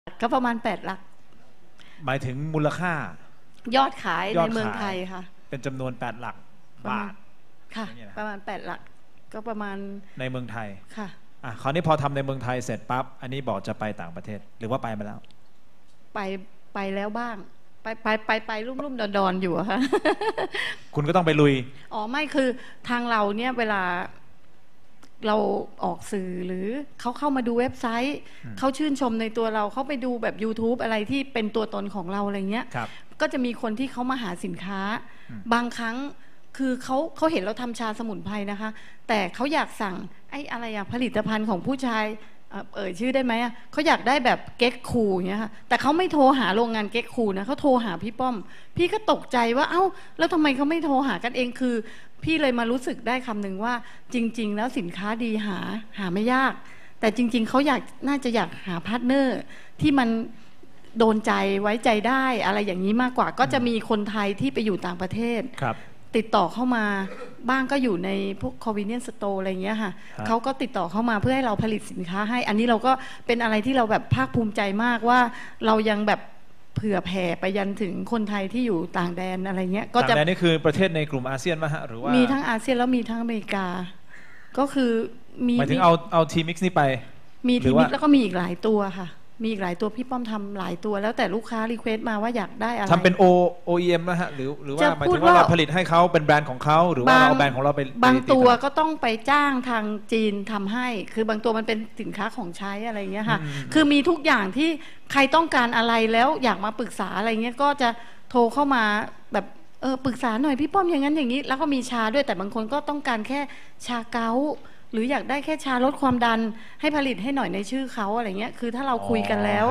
ก็ประมาณ8 หลักหมายถึงมูลค่ายอดขายในเมืองไทยค่ะเป็นจำนวน8 หลักบาทค่ะประมาณ8 หลักก็ประมาณในเมืองไทยค่ะคราวนี้พอทำในเมืองไทยเสร็จปั๊บอันนี้บอกจะไปต่างประเทศหรือว่าไปมาแล้วไปแล้วบ้างไปรุ่มดอนอยู่ค่ะคุณก็ต้องไปลุยอ๋อไม่คือทางเราเนี่ยเวลาเราออกสื่อหรือเขาเข้ามาดูเว็บไซต์เขาชื่นชมในตัวเราเขาไปดูแบบ YouTube อะไรที่เป็นตัวตนของเราอะไรเงี้ยก็จะมีคนที่เขามาหาสินค้าบางครั้งคือเขาเห็นเราทำชาสมุนไพรนะคะแต่เขาอยากสั่งไอ้อะไรผลิตภัณฑ์ของผู้ชายชื่อได้ไหมเขาอยากได้แบบเก๊กคูอย่างเงี้ยค่ะแต่เขาไม่โทรหาโรงงานเก๊กคูนะเขาโทรหาพี่ป้อมพี่ก็ตกใจว่าเอ้าแล้วทำไมเขาไม่โทรหากันเองคือพี่เลยมารู้สึกได้คำหนึ่งว่าจริงๆแล้วสินค้าดีหาไม่ยากแต่จริงๆเขาน่าจะอยากหาพาร์ทเนอร์ที่มันโดนใจไว้ใจได้อะไรอย่างนี้มากกว่าก็จะมีคนไทยที่ไปอยู่ต่างประเทศติดต่อเข้ามาบ้างก็อยู่ในพวก convenience store อะไรเงี้ยค่ะเขาก็ติดต่อเข้ามาเพื่อให้เราผลิตสินค้าให้อันนี้เราก็เป็นอะไรที่เราแบบภาคภูมิใจมากว่าเรายังแบบเผื่อแผ่ไปยันถึงคนไทยที่อยู่ต่างแดนอะไรเงี้ยก็จะต่างแดนนี่คือประเทศในกลุ่มอาเซียนมั้ยฮะหรือว่ามีทั้งอาเซียนแล้วมีทั้งอเมริกาก็คือหมายถึงเอาทีมิกซ์นี่ไปมีทีมิกซ์แล้วก็มีอีกหลายตัวค่ะมีอีกหลายตัวพี่ป้อมทำหลายตัวแล้วแต่ลูกค้ารีเควสต์มาว่าอยากได้อะไรทำเป็น OEM นะฮะหรือว่าหมายถึงว่าเราผลิตให้เขาเป็นแบรนด์ของเขาหรือว่าเราแบรนด์ของเราไปบางตัวก็ต้องไปจ้างทางจีนทำให้คือบางตัวมันเป็นสินค้าของใช้อะไรเงี้ยค่ะคือมีทุกอย่างที่ใครต้องการอะไรแล้วอยากมาปรึกษาอะไรเงี้ยก็จะโทรเข้ามาแบบปรึกษาหน่อยพี่ป้อมอย่างนั้นอย่างนี้แล้วก็มีชาด้วยแต่บางคนก็ต้องการแค่ชาเก๊าหรืออยากได้แค่ชาลดความดันให้ผลิตให้หน่อยในชื่อเขาอะไรเงี้ยคือถ้าเราคุยกันแล้ว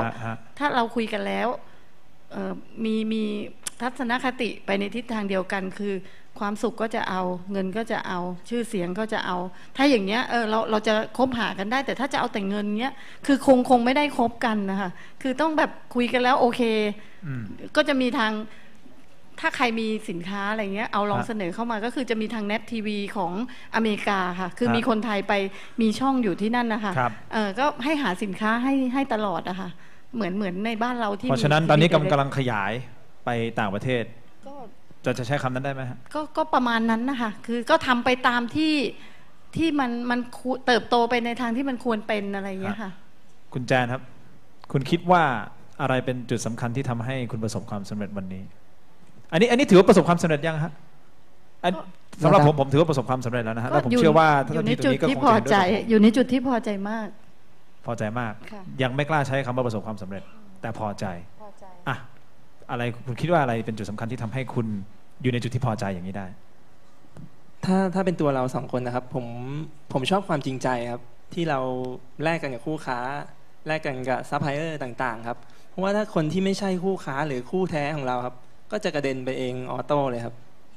มีทัศนคติไปในทิศทางเดียวกันคือความสุขก็จะเอาเงินก็จะเอาชื่อเสียงก็จะเอาถ้าอย่างเงี้ยเราจะคบหากันได้แต่ถ้าจะเอาแต่เงินเงี้ยคือคงไม่ได้คบกันนะคะคือต้องแบบคุยกันแล้วโอเคก็จะมีทางถ้าใครมีสินค้าอะไรเงี้ยเอาลองเสนอเข้ามาก็คือจะมีทาง NET TV ของอเมริกาค่ะคือมีคนไทยไปมีช่องอยู่ที่นั่นนะคะก็ให้หาสินค้าให้ตลอดอะค่ะเหมือนในบ้านเราที่เพราะฉะนั้นตอนนี้กำลังขยายไปต่างประเทศจะใช้คำนั้นได้ไหมฮะก็ประมาณนั้นนะคะคือก็ทำไปตามที่มันเติบโตไปในทางที่มันควรเป็นอะไรเงี้ยค่ะคุณแจนครับคุณคิดว่าอะไรเป็นจุดสำคัญที่ทำให้คุณประสบความสำเร็จวันนี้อันนี้ถือว่าประสบความสำเร็จยังฮะสำหรับผมถือว่าประสบความสำเร็จแล้วนะฮะแล้วผมเชื่อว่าอยู่ในจุดที่พอใจอยู่ในจุดที่พอใจมากพอใจมากยังไม่กล้าใช้คำว่าประสบความสำเร็จแต่พอใจอะไรคุณคิดว่าอะไรเป็นจุดสำคัญที่ทำให้คุณอยู่ในจุดที่พอใจอย่างนี้ได้ถ้าเป็นตัวเรา2 คนนะครับผมชอบความจริงใจครับที่เราแลกกันกับคู่ค้าแลกกันกับซัพพลายเออร์ต่างๆครับเพราะว่าถ้าคนที่ไม่ใช่คู่ค้าหรือคู่แท้ของเราครับก็จะกระเด็นไปเองออโต้เลยครับ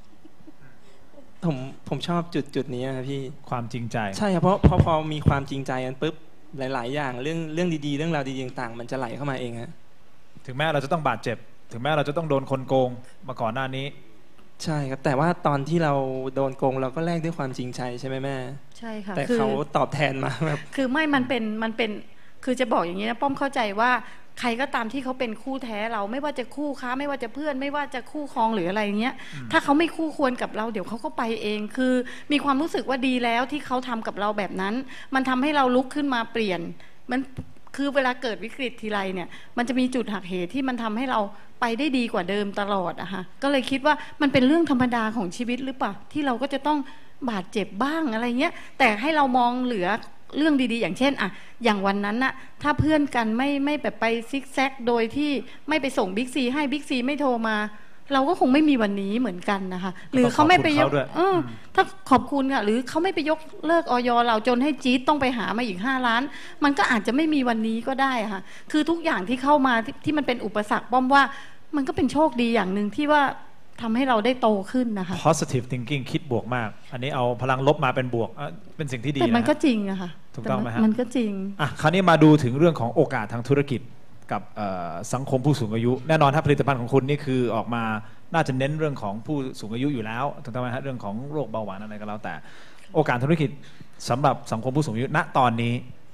ผมชอบจุดนี้ครับพี่ความจริงใจใช่ครับเพราะพอมีความจริงใจกันปุ๊บหลายๆอย่างเรื่องดีๆเรื่องราวดีๆต่างๆมันจะไหลเข้ามาเองฮะถึงแม้เราจะต้องบาดเจ็บถึงแม้เราจะต้องโดนคนโกงมาก่อนหน้านี้ใช่ครับแต่ว่าตอนที่เราโดนโกงเราก็แลกด้วยความจริงใจใช่ไหมแม่ใช่ค่ะแต่เขาตอบแทนมาแบบคือไม่มันเป็นคือจะบอกอย่างนี้นะป้อมเข้าใจว่าใครก็ตามที่เขาเป็นคู่แท้เราไม่ว่าจะคู่ค้าไม่ว่าจะเพื่อนไม่ว่าจะคู่ครองหรืออะไรเงี้ยถ้าเขาไม่คู่ควรกับเราเดี๋ยวเขาก็ไปเองคือมีความรู้สึกว่าดีแล้วที่เขาทำกับเราแบบนั้นมันทำให้เราลุกขึ้นมาเปลี่ยนมันคือเวลาเกิดวิกฤตทีไรเนี่ยมันจะมีจุดหักเหที่มันทำให้เราไปได้ดีกว่าเดิมตลอดอะค่ะก็เลยคิดว่ามันเป็นเรื่องธรรมดาของชีวิตหรือเปล่าที่เราก็จะต้องบาดเจ็บบ้างอะไรเงี้ยแต่ให้เรามองเหลือเรื่องดีๆอย่างเช่นอะอย่างวันนั้นน่ะถ้าเพื่อนกันไม่แบบไปซิกแซกโดยที่ไม่ไปส่งบิ๊กซีให้บิ๊กซีไม่โทรมาเราก็คงไม่มีวันนี้เหมือนกันนะคะหรือเขาไม่ไปยกถ้าขอบคุณค่ะหรือเขาไม่ไปยกเลิกอย.เราจนให้จี๊ดต้องไปหามาอีก5 ล้านมันก็อาจจะไม่มีวันนี้ก็ได้ค่ะคือทุกอย่างที่เข้ามาที่มันเป็นอุปสรรคป้อมว่ามันก็เป็นโชคดีอย่างหนึ่งที่ว่าทำให้เราได้โตขึ้นนะคะ positive thinking คิดบวกมากอันนี้เอาพลังลบมาเป็นบวกเป็นสิ่งที่ดีแต่มันก็จริงอะค่ะถูกต้องไหมฮะมันก็จริงคราวนี้มาดูถึงเรื่องของโอกาสทางธุรกิจกับสังคมผู้สูงอายุแน่นอนถ้าผลิตภัณฑ์ของคุณนี่คือออกมาน่าจะเน้นเรื่องของผู้สูงอายุอยู่แล้วถูกต้องไหมฮะเรื่องของโรคเบาหวานอะไรก็แล้วแต่โอกาสธุรกิจสำหรับสังคมผู้สูงอายุณตอนนี้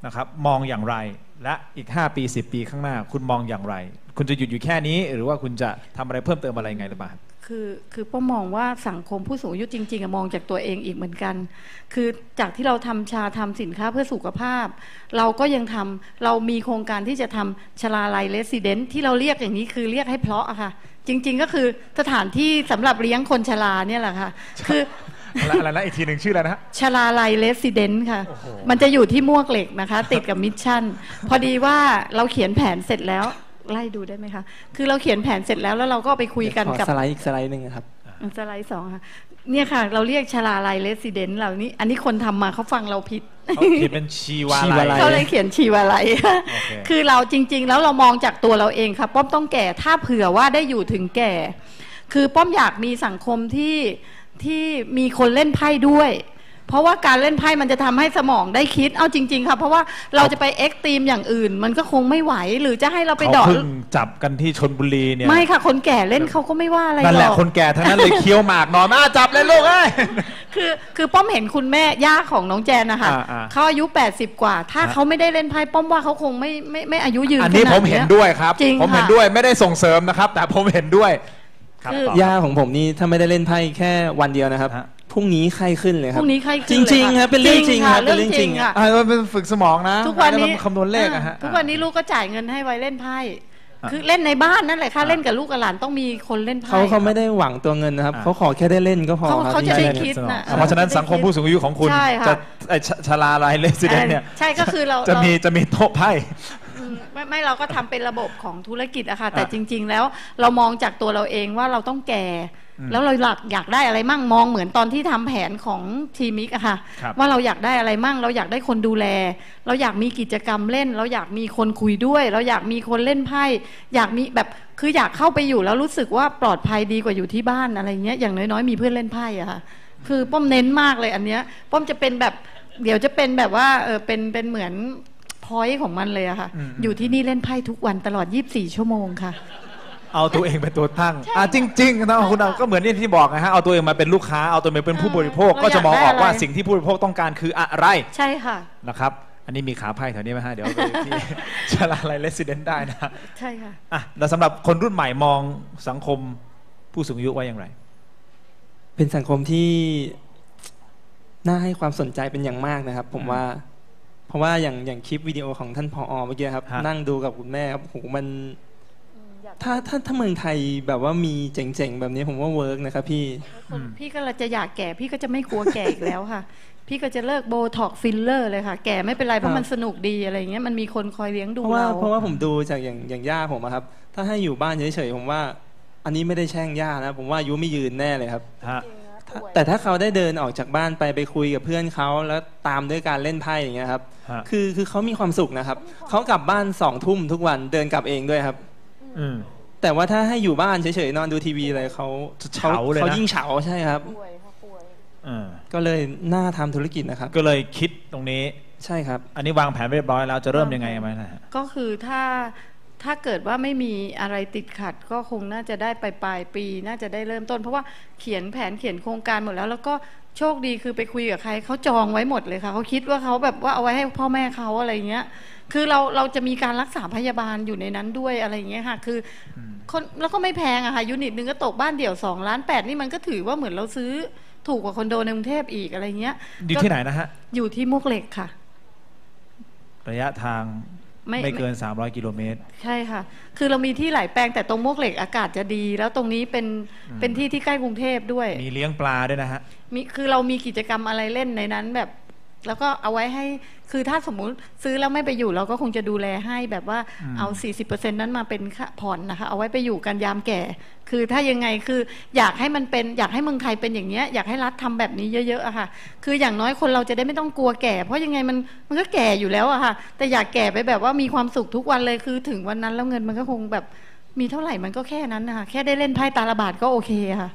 นะครับมองอย่างไรและอีก5 ปี 10 ปีข้างหน้าคุณมองอย่างไรคุณจะหยุดอยู่แค่นี้หรือว่าคุณจะทำอะไรเพิ่มเติมอะไรไงหรือเปล่าคือป้ามองว่าสังคมผู้สูงอายุจริงๆมองจากตัวเองอีกเหมือนกันคือจากที่เราทำชาทำสินค้าเพื่อสุขภาพเราก็ยังทำเรามีโครงการที่จะทำชลาลัยเรสซิเดนต์ที่เราเรียกอย่างนี้คือเรียกให้เพราะอะค่ะจริงๆก็คือสถานที่สำหรับเลี้ยงคนชราเนี่ยแหละค่ะคืออะไรนะอีกทีหนึ่งชื่ออะไรนะชลาลัยเรสซิเดนต์ค่ะมันจะอยู่ที่มวกเหล็กนะคะติดกับมิชชั่นพอดีว่าเราเขียนแผนเสร็จแล้วไล่ดูได้ไหมคะคือเราเขียนแผนเสร็จแล้วเราก็ไปคุยกันกับสไลด์อีกสไลด์หนึ่งครับสไลด์2ค่ะเนี่ยค่ะเราเรียกชลาลัยเรสซิเดนต์เหล่านี้อันนี้คนทำมาเขาฟังเราผิดเขาเขียนเป็นชีวาลัยเขาเลยเขียนชีวาลัยคือเราจริงๆแล้วเรามองจากตัวเราเองค่ะป้อมต้องแก่ถ้าเผื่อว่าได้อยู่ถึงแก่คือป้อมอยากมีสังคมที่มีคนเล่นไพ่ด้วยเพราะว่าการเล่นไพ่มันจะทำให้สมองได้คิดเอาจริงๆค่ะเพราะว่าเราจะไปเอ็กซ์ตรีมอย่างอื่นมันก็คงไม่ไหวหรือจะให้เราไปดอกเขาเพิ่งจับกันที่ชลบุรีเนี่ยไม่ค่ะคนแก่เล่นเขาก็ไม่ว่าอะไรหรอกนั่นแหละคนแก่ทั้งนั้นเลยเคี้ยวหมากนอนมาจับเลยลูกเอ้ยคือป้อมเห็นคุณแม่ย่าของน้องแจนนะคะเขาอายุ80 กว่าถ้าเขาไม่ได้เล่นไพ่ป้อมว่าเขาคงไม่อายุยืนอันนี้ผมเห็นด้วยครับผมเห็นด้วยไม่ได้ส่งเสริมนะครับแต่ผมเห็นด้วยย่าของผมนี่ถ้าไม่ได้เล่นไพ่แค่วันเดียวนะครับพรุ่งนี้ไข้ขึ้นเลยครับพรุ่งนี้ไข้ขึ้นจริงๆครับเป็นเรื่องจริงครับเป็นเรื่องจริงอ่ะเป็นฝึกสมองนะทุกวันนี้คำนวณเลขอะฮะทุกวันนี้ลูกก็จ่ายเงินให้ไว้เล่นไพ่คือเล่นในบ้านนั่นแหละค่ะเล่นกับลูกกับหลานต้องมีคนเล่นไพ่เขาไม่ได้หวังตัวเงินนะครับเขาขอแค่ได้เล่นก็พอเขาจะได้คิดนะเพราะฉะนั้นสังคมผู้สูงอายุของคุณจะชลาลัยเรสซิเดนต์เนี่ยใช่ก็คือเราจะมีโต๊ะไพ่ไม่เราก็ทำเป็นระบบของธุรกิจอะค่ะแต่จริงๆแล้วเรามองจากตัวเราเองว่าเราต้องแก่แล้วเราอยากได้อะไรมั่งมองเหมือนตอนที่ทำแผนของทีมิกอะค่ะว่าเราอยากได้อะไรมั่งเราอยากได้คนดูแลเราอยากมีกิจกรรมเล่นเราอยากมีคนคุยด้วยเราอยากมีคนเล่นไพ่อยากมีแบบคืออยากเข้าไปอยู่แล้วรู้สึกว่าปลอดภัยดีกว่าอยู่ที่บ้านอะไรเงี้ยอย่างน้อยๆมีเพื่อนเล่นไพ่อะค่ะคือป้อมเน้นมากเลยอันเนี้ยป้อมจะเป็นแบบเดี๋ยวจะเป็นแบบว่าเป็นเหมือนพอยต์ของมันเลยอะค่ะอยู่ที่นี่เล่นไพ่ทุกวันตลอด24 ชั่วโมงค่ะเอาตัวเองเป็นตัวตั้งจริงๆนะคุณก็เหมือนที่บอกนะฮะเอาตัวเองมาเป็นลูกค้าเอาตัวเองเป็นผู้บริโภคก็จะมองออกว่าสิ่งที่ผู้บริโภคต้องการคืออะไรใช่ค่ะนะครับอันนี้มีขาไพ่แถวนี้ไหมฮะเดี๋ยวไปที่ชลาลัยเรสซิเดนต์ได้นะใช่ค่ะแล้วสำหรับคนรุ่นใหม่มองสังคมผู้สูงอายุว่าอย่างไรเป็นสังคมที่น่าให้ความสนใจเป็นอย่างมากนะครับผมว่าเพราะว่าอย่างคลิปวิดีโอของท่านผอ.เมื่อกี้ครับนั่งดูกับคุณแม่ครับโหมันถ้าเมืองไทยแบบว่ามีเจ๋งๆแบบนี้ผมว่าเวิร์กนะครับพี่ก็จะอยากแก่พี่ก็จะไม่กลัวแก่อีกแล้วค่ะพี่ก็จะเลิกโบท็อกฟิลเลอร์เลยค่ะแก่ไม่เป็นไรเพราะมันสนุกดีอะไรเงี้ยมันมีคนคอยเลี้ยงดูเราเพราะว่าผมดูจากอย่างย่าผมครับถ้าให้อยู่บ้านเฉยๆผมว่าอันนี้ไม่ได้แช่งย่านะผมว่าอายุไม่ยืนแน่เลยครับแต่ถ้าเขาได้เดินออกจากบ้านไปคุยกับเพื่อนเขาแล้วตามด้วยการเล่นไพ่อย่างเงี้ยครับคือเขามีความสุขนะครับเขากลับบ้าน20 ทุ่มทุกวันเดินกลับเองด้วยครับแต่ว่าถ้าให้อยู่บ้านเฉยๆนอนดูทีวีอะไรเขายิ่งเฉาใช่ครับก็เลยน่าทำธุรกิจนะครับก็เลยคิดตรงนี้ใช่ครับอันนี้วางแผนเรียบร้อยแล้วจะเริ่มยังไงไหมนะก็คือถ้าเกิดว่าไม่มีอะไรติดขัดก็คงน่าจะได้ปลายปีน่าจะได้เริ่มต้นเพราะว่าเขียนแผนเขียนโครงการหมดแล้วก็โชคดีคือไปคุยกับใครเขาจองไว้หมดเลยค่ะเขาคิดว่าเขาแบบว่าเอาไว้ให้พ่อแม่เขาอะไรเงี้ยคือเราจะมีการรักษาพยาบาลอยู่ในนั้นด้วยอะไรเงี้ยค่ะคือคนแล้วก็ไม่แพงอะค่ะยูนิตนึงก็ตกบ้านเดี่ยว2.8 ล้านนี่มันก็ถือว่าเหมือนเราซื้อถูกกว่าคอนโดในกรุงเทพอีกอะไรเงี้ยอยู่ที่ไหนนะฮะอยู่ที่มวกเหล็กค่ะระยะทางไม่เกิน300 กิโลเมตรใช่ค่ะคือเรามีที่หลายแปลงแต่ตรงมวกเหล็กอากาศจะดีแล้วตรงนี้เป็นที่ที่ใกล้กรุงเทพด้วยมีเลี้ยงปลาด้วยนะฮะคือเรามีกิจกรรมอะไรเล่นในนั้นแบบแล้วก็เอาไว้ให้คือถ้าสมมุติซื้อแล้วไม่ไปอยู่เราก็คงจะดูแลให้แบบว่าเอา 40% นั้นมาเป็นผ่อนนะคะเอาไว้ไปอยู่กันยามแก่คือถ้ายังไงคืออยากให้มันเป็นอยากให้เมืองไทยเป็นอย่างเงี้ยอยากให้รัฐทำแบบนี้เยอะๆอะค่ะคืออย่างน้อยคนเราจะได้ไม่ต้องกลัวแก่เพราะยังไงมันก็แก่อยู่แล้วอะค่ะแต่อยากแก่ไปแบบว่ามีความสุขทุกวันเลยคือถึงวันนั้นแล้วเงินมันก็คงแบบมีเท่าไหร่มันก็แค่นั้นนะคะแค่ได้เล่นไพ่ตาละบาทก็โอเคค่ะ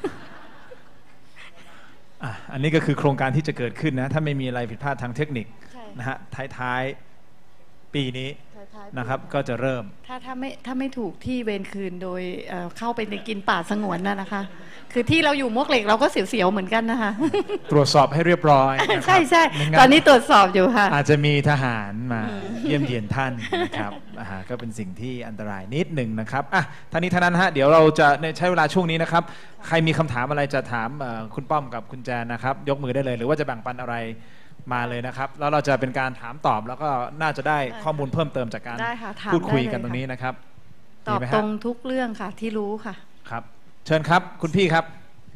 อันนี้ก็คือโครงการที่จะเกิดขึ้นนะถ้าไม่มีอะไรผิดพลาดทางเทคนิคนะฮะท้ายปีนี้ท้ายๆนะครับก็จะเริ่มถ้าไม่ถูกที่เวรคืนโดยเข้าไปในกินป่าสงวนนะคะคือที่เราอยู่มวกเหล็กเราก็เสียวๆเหมือนกันนะคะตรวจสอบให้เรียบร้อยใช่ใช่ตอนนี้ตรวจสอบอยู่ค่ะอาจจะมีทหารมาเยี่ยมเยียนท่านนะครับก็เป็นสิ่งที่อันตรายนิดหนึ่งนะครับท่านี้ท่านั้นฮะเดี๋ยวเราจะใช้เวลาช่วงนี้นะครับใครมีคำถามอะไรจะถามคุณป้อมกับคุณแจนนะครับยกมือได้เลยหรือว่าจะแบ่งปันอะไรมาเลยนะครับแล้วเราจะเป็นการถามตอบแล้วก็น่าจะได้ข้อมูลเพิ่มเติมจากการพูดคุยกันตรงนี้นะครับตอบตรงทุกเรื่องค่ะที่รู้ค่ะครับเชิญครับคุณพี่ครับ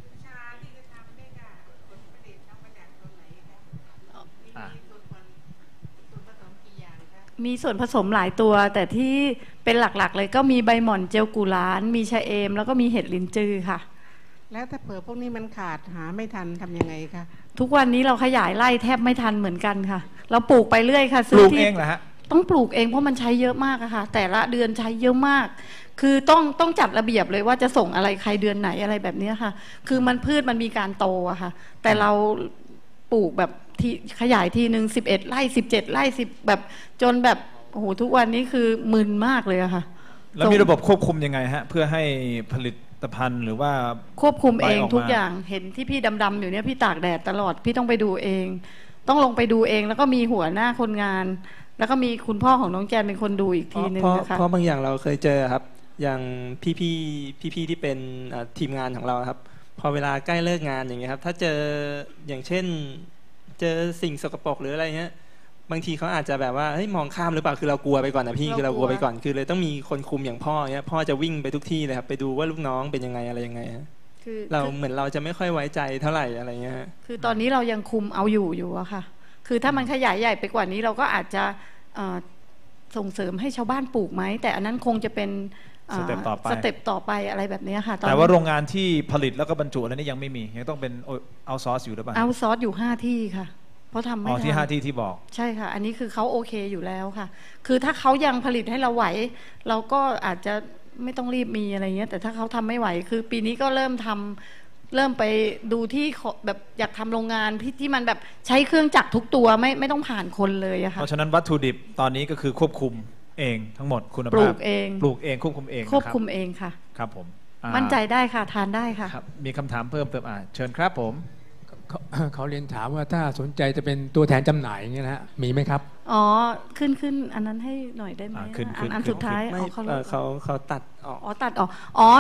มีส่วนผสมหลายตัวแต่ที่เป็นหลักๆเลยก็มีใบหม่อนเจลกุหลาบมีชะเอมแล้วก็มีเห็ดลินจือค่ะแล้วถ้าเผื่อพวกนี้มันขาดหาไม่ทันทำยังไงคะทุกวันนี้เราขยายไร่แทบไม่ทันเหมือนกันค่ะเราปลูกไปเรื่อยค่ะปลูกเองเหรอฮะต้องปลูกเองเพราะมันใช้เยอะมากอะค่ะแต่ละเดือนใช้เยอะมากคือต้องจัดระเบียบเลยว่าจะส่งอะไรใครเดือนไหนอะไรแบบนี้ค่ะคือมันพืชมันมีการโตอะค่ะแต่เราปลูกแบบที่ขยายทีนึง11 ไร่17 ไร่10แบบจนแบบโอ้โหทุกวันนี้คือมึนมากเลยอะค่ะแล้วมีระบบควบคุมยังไงฮะเพื่อให้ผลิตภัณฑ์หรือว่าควบคุมเองทุกอย่างเห็นที่พี่ดำๆอยู่เนี่ยพี่ตากแดดตลอดพี่ต้องไปดูเองต้องลงไปดูเองแล้วก็มีหัวหน้าคนงานแล้วก็มีคุณพ่อของน้องแจนเป็นคนดูอีกทีนึงนะคะเพราะบางอย่างเราเคยเจอครับอย่างพี่ที่เป็นทีมงานของเราครับพอเวลาใกล้เลิกงานอย่างเงี้ยครับถ้าเจออย่างเช่นเจอสิ่งสกปรกหรืออะไรเงี้ยบางทีเขาอาจจะแบบว่าเฮ้ยมองข้ามหรือเปล่าคือเรากลัวไปก่อนนะพี่คือเรากลัวไปก่อนคือเลยต้องมีคนคุมอย่างพ่อเงี้ยพ่อจะวิ่งไปทุกที่เลยครับไปดูว่าลูกน้องเป็นยังไงอะไรยังไงเราเหมือนเราจะไม่ค่อยไว้ใจเท่าไหร่อะไรเงี้ยคือตอนนี้เรายังคุมเอาอยู่อะค่ะคือถ้ามันขยายใหญ่ไปกว่านี้เราก็อาจจะส่งเสริมให้ชาวบ้านปลูกไหมแต่อันนั้นคงจะเป็นสเต็ปต่อไปอะไรแบบนี้ค่ะแต่ว่าโรงงานที่ผลิตแล้วก็บรรจุอะไรนี่ยังไม่มียังต้องเป็นเอาซอร์สอยู่หรือเปล่าเอาซอร์สอยู่5 ที่ค่ะเพราะทำไม่ทันที่5 ที่ที่บอกใช่ค่ะอันนี้คือเขาโอเคอยู่แล้วค่ะคือถ้าเขายังผลิตให้เราไหวเราก็อาจจะไม่ต้องรีบมีอะไรเงี้ยแต่ถ้าเขาทำไม่ไหวคือปีนี้ก็เริ่มไปดูที่แบบอยากทำโรงงานที่มันแบบใช้เครื่องจักรทุกตัวไม่ต้องผ่านคนเลยอะค่ะเพราะฉะนั้นวัตถุดิบตอนนี้ก็คือควบคุมเองทั้งหมดคุณภาพปลูกเองควบคุมเองค่ะครับผมมั่นใจได้ค่ะทานได้ค่ะมีคำถามเพิ่มเติมเชิญครับผมเขาเรียนถามว่าถ้าสนใจจะเป็นตัวแทนจำหน่ายอย่างเงี้ยนะฮะมีไหมครับอ๋อขึ้นอันนั้นให้หน่อยได้ไหมอันสุดท้ายเขาตัดออกตัดออก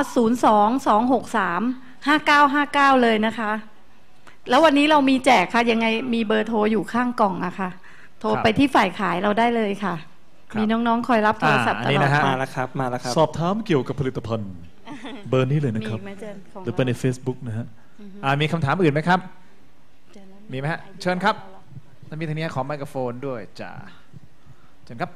022635959เลยนะคะแล้ววันนี้เรามีแจกค่ะยังไงมีเบอร์โทรอยู่ข้างกล่องอะค่ะโทรไปที่ฝ่ายขายเราได้เลยค่ะมีน้องๆคอยรับโทรศัพท์ตลอดมาแล้วครับสอบถามเกี่ยวกับผลิตภัณฑ์เบอร์นี้เลยนะครับหรือไปใน Facebook นะฮะมีคำถามอื่นไหมครับมีไหมฮะเชิญครับท่านมีทางนี้ขอไมโครโฟนด้วยจ้าเชิญครับ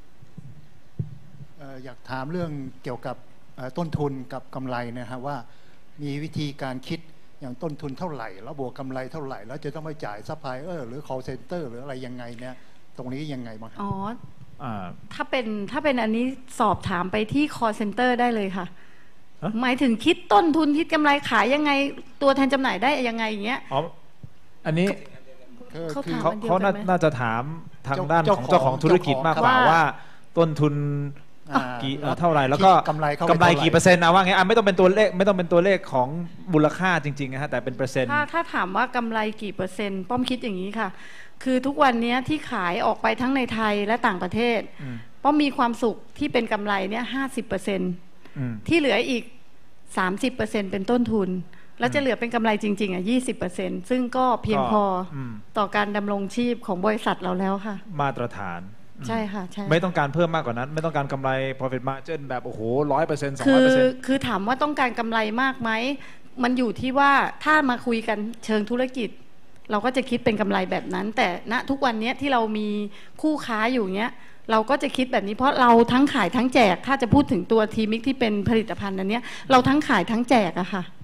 อยากถามเรื่องเกี่ยวกับต้นทุนกับกำไรนะฮะว่ามีวิธีการคิดอย่างต้นทุนเท่าไหร่แล้วบวกกำไรเท่าไหร่แล้วจะต้องไปจ่ายซัพพลายเออร์หรือ call center หรืออะไรยังไงเนี่ยตรงนี้ยังไงบ้างถ้าเป็นอันนี้สอบถามไปที่ call center ได้เลยค่ะหมายถึงคิดต้นทุนคิดกำไรขายยังไงตัวแทนจำหน่ายได้ยังไงอย่างเงี้ยอันนี้เขาน่าจะถามทางด้านของเจ้าของธุรกิจมากกว่าว่าต้นทุนกี่เท่าไหร่แล้วก็กำไรกี่เปอร์เซ็นต์นะว่าไงไม่ต้องเป็นตัวเลขของมูลค่าจริงๆนะฮะแต่เป็นเปอร์เซ็นต์ถ้าถามว่ากำไรกี่เปอร์เซ็นต์ป้อมคิดอย่างนี้ค่ะคือทุกวันนี้ที่ขายออกไปทั้งในไทยและต่างประเทศป้อมมีความสุขที่เป็นกำไรเนี่ย50%ที่เหลืออีก30%เป็นต้นทุนแล้วจะเหลือเป็นกำไรจริงๆ20%ซึ่งก็เพียงพอต่อการดำรงชีพของบริษัทเราแล้วค่ะมาตรฐานใช่ค่ะใช่ไม่ต้องการเพิ่มมากกว่านั้นไม่ต้องการกำไร profit margin แบบโอ้โห 100% 200%คือถามว่าต้องการกำไรมากไหมมันอยู่ที่ว่าถ้ามาคุยกันเชิงธุรกิจเราก็จะคิดเป็นกำไรแบบนั้นแต่ณทุกวันนี้ที่เรามีคู่ค้าอยู่เนี้ยเราก็จะคิดแบบนี้เพราะเราทั้งขายทั้งแจกถ้าจะพูดถึงตัวทีมิกที่เป็นผลิตภัณฑ์อันนี้เราทั้งขายทั้งแจกอะค่ะ